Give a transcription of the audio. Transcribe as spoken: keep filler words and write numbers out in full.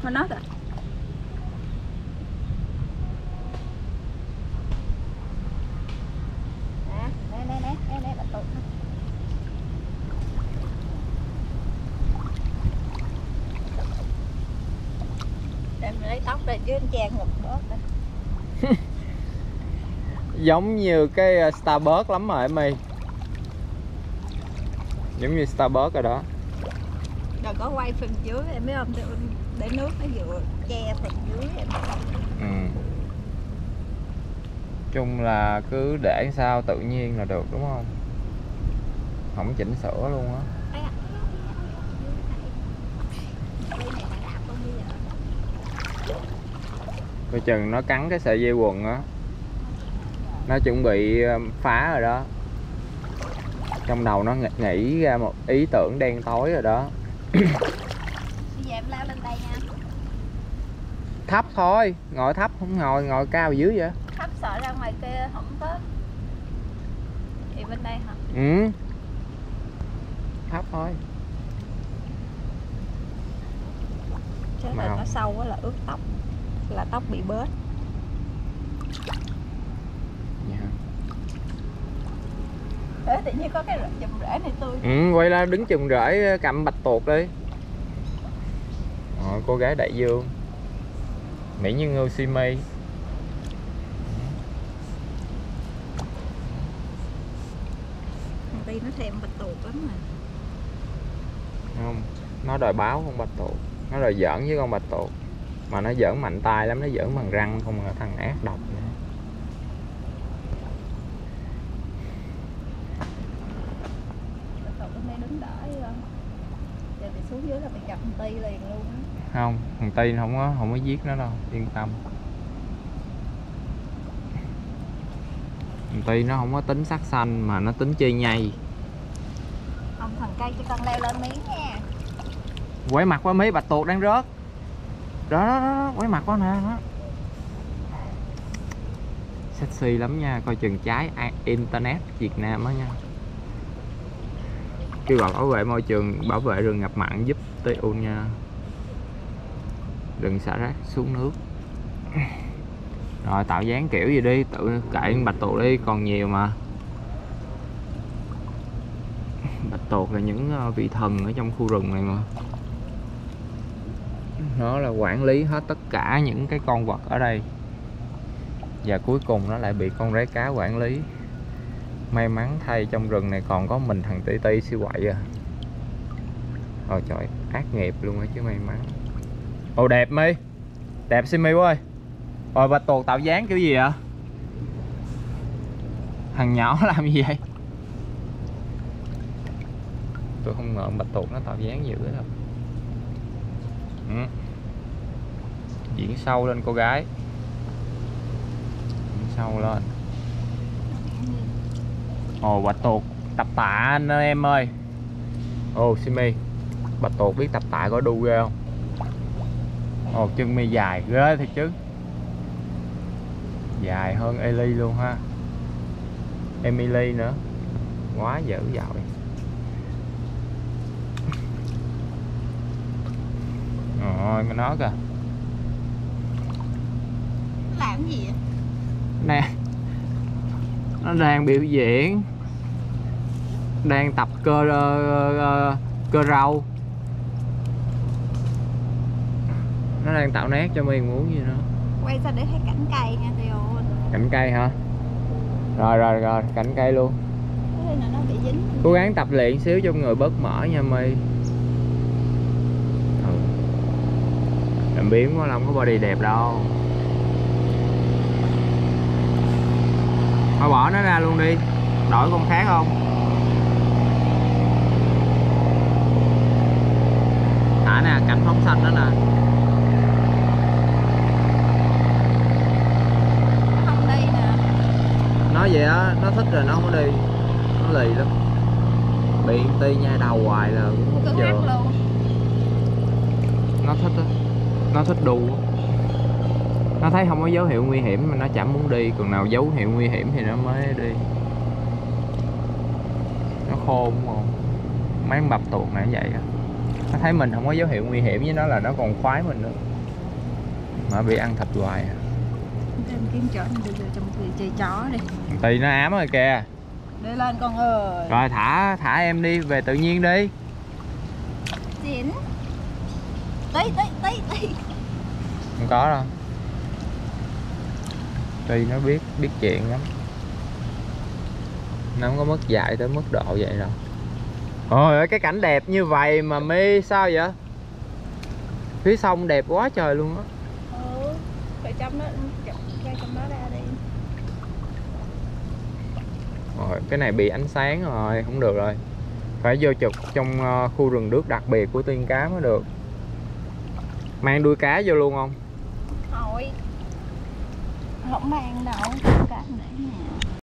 Mà nó rồi. Nè, nè, nè, nè, nè, bạch tuộc. Đem lấy tóc ra chứ anh Trang ngục bớt rồi. Giống như cái Starbucks lắm rồi em ơi. Giống như Starbucks rồi đó. Đừng có quay phần dưới em biết không, để nước nó vừa che phần dưới em. Ừ. Chung là cứ để sao tự nhiên là được đúng không? Không chỉnh sửa luôn á. Coi chừng nó cắn cái sợi dây quần á. Nó chuẩn bị phá rồi đó. Trong đầu nó nghĩ ra một ý tưởng đen tối rồi đó. Bây giờ em leo lên đây nha. Thấp thôi, ngồi thấp không ngồi, ngồi cao dữ vậy. Thấp sợ ra ngoài kia không có. Thì bên đây hả? Ừ. Thấp thôi. Chắc là nó sâu quá là ướt tóc. Là tóc bị bết. Yeah. Ê, tự nhiên có cái chùm rễ này tươi. Ừ, quay ra đứng chùm rễ cầm bạch tuộc đi. Rồi, cô gái đại dương Mỹ Nhân Ngưu Simi. Thằng Ti nó thèm bạch tuộc lắm mà. Không, nó đòi báo con bạch tuộc. Nó đòi giỡn với con bạch tuộc. Mà nó giỡn mạnh tay lắm, nó giỡn bằng răng không là thằng ác độc vậy. Bạch tuộc hôm nay đứng đợi không? Giờ thì xuống dưới là phải gặp thằng Ti liền luôn á. Không, thằng Ti không có không có giết nó đâu, yên tâm. Thằng Ti nó không có tính sát sanh mà nó tính chơi nhây. Ông thằng cây cho con leo lên miếng nha. Quay mặt qua mấy bạch tuộc đang rớt. Đó, đó, đó, quay mặt qua nè đó. Sexy lắm nha, coi chừng trái internet Việt Nam đó nha. Kêu gọi bảo vệ môi trường, bảo vệ rừng ngập mặn giúp tê u nha. Đừng xả rác xuống nước. Rồi tạo dáng kiểu gì đi, tự kệ bạch tuộc đi, còn nhiều mà. Bạch tuộc là những vị thần ở trong khu rừng này mà. Nó là quản lý hết tất cả những cái con vật ở đây. Và cuối cùng nó lại bị con rái cá quản lý. May mắn thay trong rừng này còn có mình thằng Ti Ti siêu quậy à. Ôi trời, ác nghiệp luôn á chứ may mắn. Ồ đẹp mi. Đẹp Simi ơi. Rồi bạch tuộc tạo dáng kiểu gì vậy? Thằng nhỏ làm gì vậy? Tôi không ngờ bạch tuộc nó tạo dáng dữ đâu. Ừ. Diễn sâu lên cô gái. Diễn sâu lên. Ồ bạch tuộc tập tạ anh em ơi. Ồ Simi, bạch tuộc biết tập tạ có đu ghê không? Ồ chân mi dài ghê thiệt chứ. Dài hơn Ellie luôn ha. Emily nữa. Quá dữ dội. Rồi nó kìa. Làm gì vậy? Nè. Nó đang biểu diễn. Đang tập cơ uh, cơ rau. Nó đang tạo nét cho mình muốn gì nữa. Quay ra để thấy cảnh cây nha Tio. Cành cây hả? Rồi rồi rồi, cành cây luôn. Cái này nó bị dính. Cố gắng tập luyện xíu cho người bớt mỡ nha My. Ừ. Làm biếng quá, không có body đẹp đâu. Thôi bỏ nó ra luôn đi. Đổi con khác không? Thả nè, cảnh phóng xanh đó nè. Nó không đi nè. Nó vậy á, nó thích rồi nó không có đi. Nó lì lắm. Bị Ti nhai đầu hoài là cũng không chờ. Nó thích á. Nó thích đu á. Nó thấy không có dấu hiệu nguy hiểm mà nó chẳng muốn đi. Còn nào dấu hiệu nguy hiểm thì nó mới đi. Nó khôn đúng không? Mấy con bạch tuộc này vậy á. Nó thấy mình không có dấu hiệu nguy hiểm với nó là nó còn khoái mình nữa, mà bị ăn thịt hoài à. Em kiếm chỗ mình bây giờ trong người chơi chó đi. Tì nó ám rồi kìa. Đi lên con ơi. Rồi thả thả em đi về tự nhiên đi. Chín. Tí tí tí tí. Không có đâu. Tì nó biết biết chuyện lắm. Nó không có mất dạy tới mức độ vậy đâu. Ôi ơi, cái cảnh đẹp như vậy mà mi sao vậy? Phía sông đẹp quá trời luôn á. Ừ, phải trong đó, ra trong đó ra đi. Rồi, cái này bị ánh sáng rồi, không được rồi. Phải vô chụp trong khu rừng nước đặc biệt của Tiên Cá mới được. Mang đuôi cá vô luôn không? Thôi, không mang đâu, cả để nè.